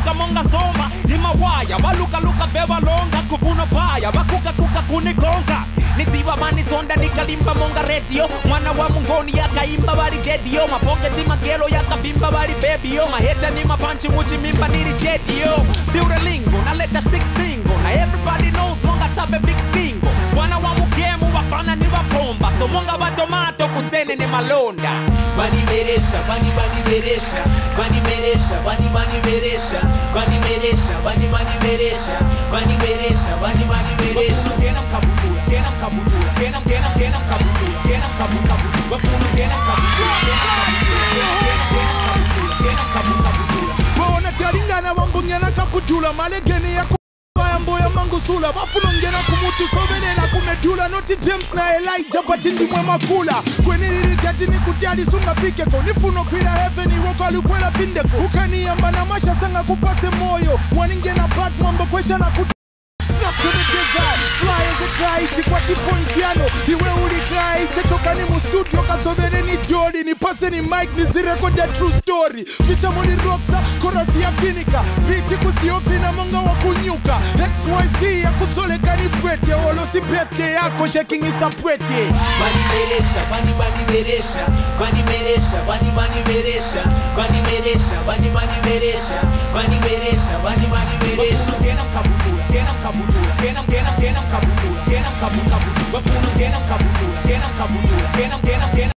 Baluka monga zoma ni mawaya. Baluka luka beba longa kufuna paya. Bakuka kuka kunigonga. Nisiwa mani sonda nikalimba monga radio. Mwana wa mungoni yakaimba bari gedio. Mapoketi magelo yakavimba bari baby yo. Maheta ni mapanchi muchi mimba niri shedi yo. Feel the lingo na leta six single. Na everybody knows monga chape big skingo. Wana wa mugemu wafana ni wapomba. So monga wa tomato kusene ni malonda. Bani meresha, bani meresha, bani meresha, bani meresha, bani meresha, bani meresha, bani meresha, bani meresha. Kenam kabudula, kenam kabudula, kenam kabudula, kenam kabudula. Wafunu kenam kabudula, kenam kabudula. Waona taringana wambungena kabudula malegeni ya mboya mangusula bafunongena kumutu sobenena kumedula noti James na Elijah batindi mwe makula kweniri gati ni kutiali sunga fike ko nifuno kwira heaven woko alikwela findeko ukaniamba na masha sanga kupase moyo mwaningena bad mambo kwesha na snap to the divide fly as a kite kwa tiponjiano iwe ulikai chechoka ni mu studio kasobene ni doli ni pase ni mic ni zirekodi ya true story feature moni roxa korasi ya finika biti kusiofina monga wa kunyuka XYZ ya kusoleka ni pwete olo si pete yako shaking isa pwete bani meresha bani meresha bani meresha bani meresha bani meresha bani meresha bani meresha bani meresha kenam kabudula kenam kabudula kenam kabudula kenam kabudula wafunu kenam kabudula kenam kabudula kenam